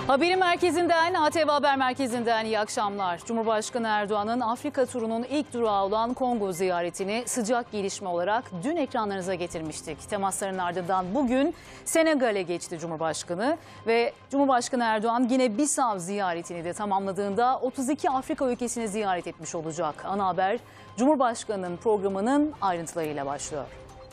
Haberin merkezinden, ATV Haber Merkezi'nden iyi akşamlar. Cumhurbaşkanı Erdoğan'ın Afrika turunun ilk durağı olan Kongo ziyaretini sıcak gelişme olarak dün ekranlarınıza getirmiştik. Temasların ardından bugün Senegal'e geçti Cumhurbaşkanı ve Cumhurbaşkanı Erdoğan Gine-Bissau ziyaretini de tamamladığında 32 Afrika ülkesini ziyaret etmiş olacak. Ana haber Cumhurbaşkanı'nın programının ayrıntılarıyla başlıyor.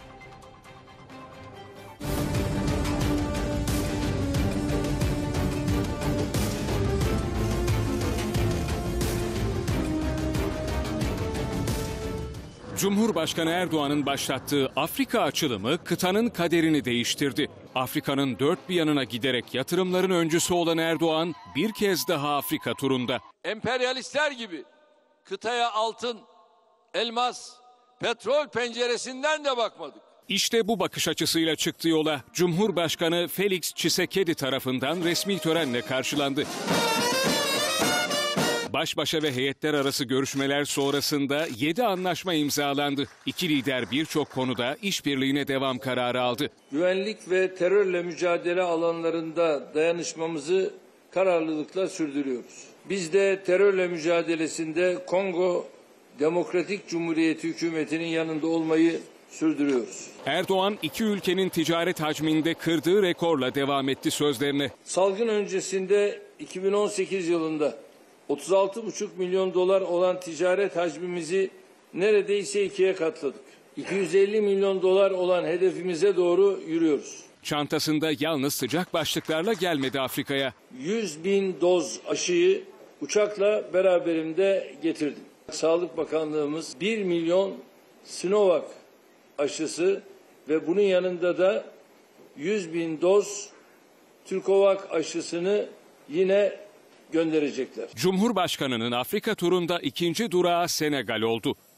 Cumhurbaşkanı Erdoğan'ın başlattığı Afrika açılımı kıtanın kaderini değiştirdi. Afrika'nın dört bir yanına giderek yatırımların öncüsü olan Erdoğan bir kez daha Afrika turunda. Emperyalistler gibi kıtaya altın, elmas, petrol penceresinden de bakmadık. İşte bu bakış açısıyla çıktı yola. Cumhurbaşkanı Felix Tshisekedi tarafından resmi törenle karşılandı. Baş başa ve heyetler arası görüşmeler sonrasında 7 anlaşma imzalandı. İki lider birçok konuda işbirliğine devam kararı aldı. Güvenlik ve terörle mücadele alanlarında dayanışmamızı kararlılıkla sürdürüyoruz. Biz de terörle mücadelesinde Kongo Demokratik Cumhuriyeti hükümetinin yanında olmayı sürdürüyoruz. Erdoğan iki ülkenin ticaret hacminde kırdığı rekorla devam etti sözlerine. Salgın öncesinde 2018 yılında 36,5 milyon dolar olan ticaret hacmimizi neredeyse ikiye katladık. 250 milyon dolar olan hedefimize doğru yürüyoruz. Çantasında yalnız sıcak başlıklarla gelmedi Afrika'ya. 100.000 doz aşıyı uçakla beraberimde getirdim. Sağlık Bakanlığımız 1 milyon Sinovac aşısı ve bunun yanında da 100.000 doz Türkovac aşısını yine gönderecekler. Cumhurbaşkanının Afrika turunda ikinci durağı Senegal oldu.